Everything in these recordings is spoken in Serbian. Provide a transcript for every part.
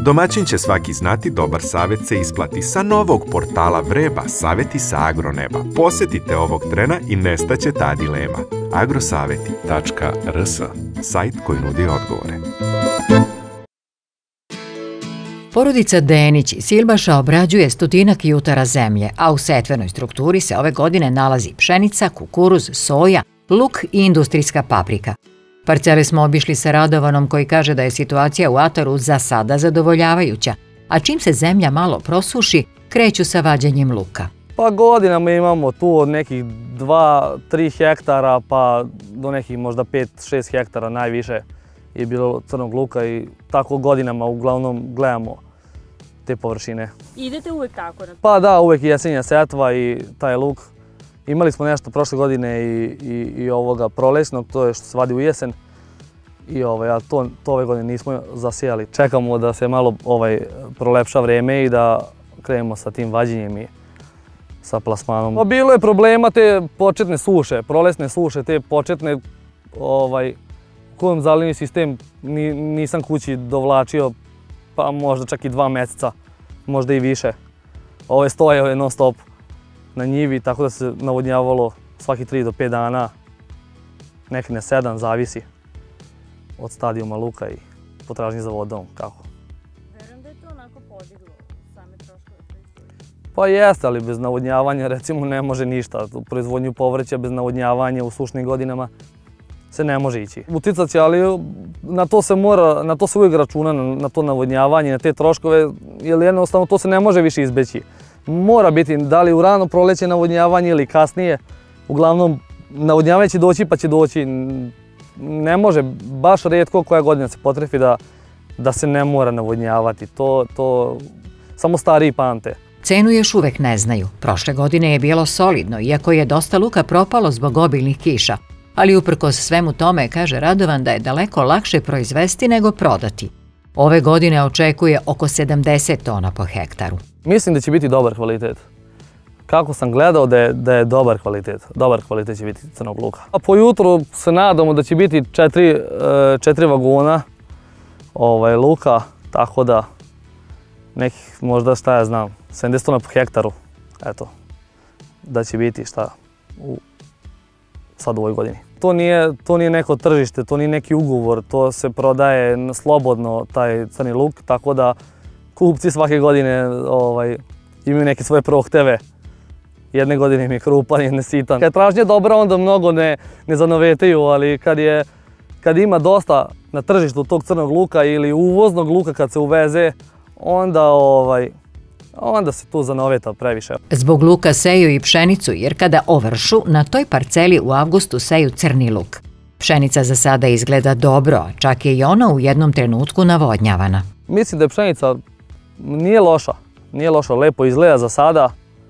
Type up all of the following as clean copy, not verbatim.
Domaćin će svaki znati, dobar savjet se isplati. Sa novog portala Vreba, savjeti sa agroneba. Posjetite ovog trena i nestaće ta dilema. agrosavjeti.rs, sajt koji nudi odgovore. Porodica Denić iz Silbaša obrađuje 100 jutara zemlje, a u setvenoj strukturi se ove godine nalazi pšenica, kukuruz, soja, luk i industrijska paprika. Parcele smo obišli sa Radovanom koji kaže da je situacija u ataru za sada zadovoljavajuća, a čim se zemlja malo prosuši, kreću sa vađenjem luka. Pa godinama imamo tu od nekih 2-3 hektara pa do nekih možda 5-6 hektara najviše je bilo crnog luka i tako godinama uglavnom gledamo te površine. Idete uvek tako? Pa da, uvek je jesenja setva i taj luk. Imali smo nešto prošle godine i ovoga prolećnog, to je što se vadi u jesen. A to ove godine nismo zasijali. Čekamo da se malo prolepša vreme i da krenemo sa tim vađenjem i sa plasmanom. Bilo je problema te početne suše, prolećne suše, te početne kojom zalivni sistem nisam kući dovlačio pa možda čak i 2 mjeseca, možda i više. Ove stoje non stop na njivi, tako da se navodnjavalo svaki 3 do 5 dana, neki na 7, zavisi od stadijuma luka i potražnje za vodom, kako. Verujem da je to onako podiglo same troškove proizvodnje. Pa jeste, ali bez navodnjavanja recimo ne može ništa. U proizvodnju povrća bez navodnjavanja u sušnim godinama se ne može ići. Uticat će, ali na to se uvijek računa, na to navodnjavanje, na te troškove, jer jednostavno to se ne može više izbeći. Mora biti, da li u rano proleće navodnjavanje ili kasnije. Uglavnom, navodnjavanje će doći pa će doći. Ne može, baš rijetko koja godina se potrefi da se ne mora navodnjavati. To samo stariji pamte. Cenu još uvek ne znaju. Prošle godine je bilo solidno, iako je dosta luka propalo zbog obilnih kiša. Ali uprkos svemu tome, kaže Radovan, da je daleko lakše proizvesti nego prodati. Ove godine očekuje oko 70 tona po hektaru. Mislim da će biti dobar kvalitet. Kako sam gledao da je dobar kvalitet. Dobar kvalitet će biti crnog luka. A po jutru se nadamo da će biti 4 vagona luka, tako da nekih možda šta ja znam, 70 tona po hektaru. Eto, da će biti sad u ovoj godini. To nije neko tržište, to nije neki ugovor, to se prodaje slobodno taj crni luk, tako da kupci svake godine imaju neke svoje prohteve. Jedne godine im je krupan, jedne sitan. Kad je tražnja dobra, onda mnogo ne zanovetaju, ali kad ima dosta na tržištu tog crnog luka ili uvoznog luka kad se uveze, onda se tu zanoveta previše. Zbog luka seju i pšenicu, jer kada ovršu, na toj parceli u avgustu seju crni luk. Pšenica za sada izgleda dobro, čak je i ona u jednom trenutku navodnjavana. Mislim da je pšenica nije loša, lepo izgleda za sada.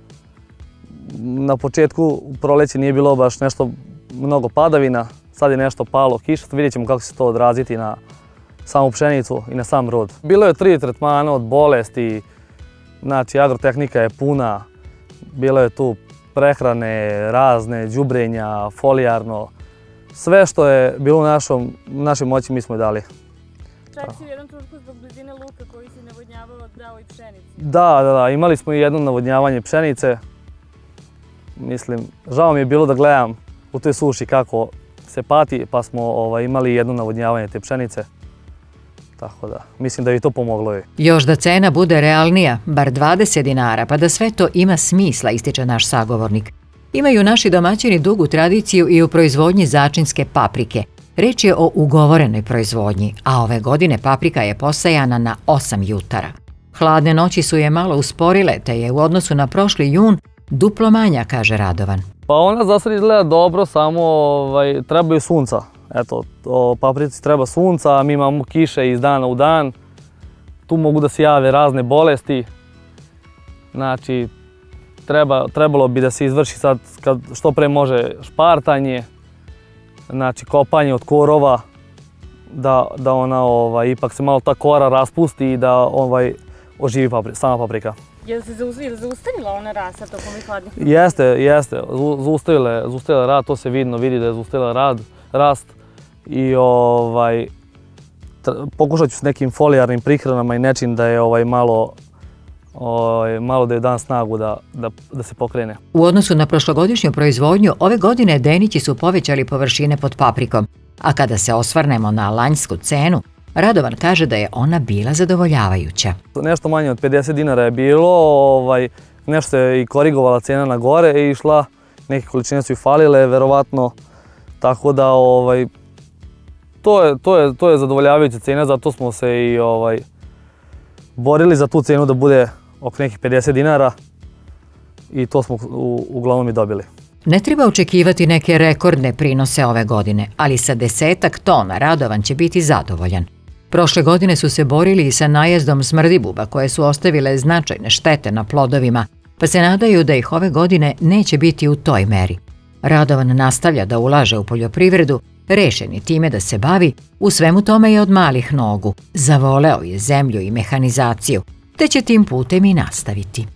Na početku proleće nije bilo baš nešto mnogo padavina, sad je nešto palo kiša, vidjet ćemo kako će se to odraziti na samu pšenicu i na sam rod. Bilo je 3 tretmana od bolesti, znači agrotehnika je puna, bilo je tu prehrane, razne, đubrenja, folijarno, sve što je bilo u našoj moći mi smo je dali. Čak si u jednom trenutku zbog blizine luka koji si navodnjavao dao i pšenici. Da, imali smo i jedno navodnjavanje pšenice. Mislim, žao mi je bilo da gledam u toj suši kako se pati, pa smo imali jedno navodnjavanje te pšenice. Tako da, mislim da je i to pomoglo. Još da cena bude realnija, bar 20 dinara, pa da sve to ima smisla, ističe naš sagovornik. Imaju naši domaćini dugu tradiciju i u proizvodnji začinske paprike. Reč je o ugovorenoj proizvodnji, a ove godine paprika je posejana na 8 jutara. Hladne noći su je malo usporile, te je u odnosu na prošli jun duplo manja, kaže Radovan. Pa ona za sad izgleda dobro, samo trebaju sunca. Eto, paprici treba sunca, mi imamo kiše iz dana u dan. Tu mogu da se jave razne bolesti. Znači, trebalo bi da se izvrši sad kad što pre može špartanje, znači kopanje od korova, da ona ipak se malo ta kora raspusti i da oživi sama paprika. Je li se zaustavila ona rasta tokom ovih hladnih? Jeste. Zaustavila rad, to se vidi da je zaustavila rast i pokušat ću s nekim folijarnim prihranama i nečim da je malo da je dan snagu da se pokrene. U odnosu na prošlogodišnju proizvodnju, ove godine Denići su povećali površine pod paprikom, a kada se osvrnemo na lanjsku cenu, Radovan kaže da je ona bila zadovoljavajuća. Nešto manje od 50 dinara je bilo, nešto je i korigovala cena na gore i išla, neke količine su i falile, verovatno, tako da to je zadovoljavajuća cena, zato smo se i borili za tu cenu da bude oko nekih 50 dinara i to smo uglavnom i dobili. Ne treba očekivati neke rekordne prinose ove godine, ali sa 10 tona Radovan će biti zadovoljan. Prošle godine su se borili i sa najezdom smrdibuba koje su ostavile značajne štete na plodovima, pa se nadaju da ih ove godine neće biti u toj meri. Radovan nastavlja da ulaže u poljoprivredu, rešen je time da se bavi, u svemu tome je od malih nogu. Zavoleo je zemlju i mehanizaciju, te će tim putem i nastaviti.